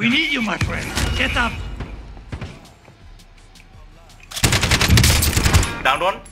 We need you, my friend. Get up. Down one.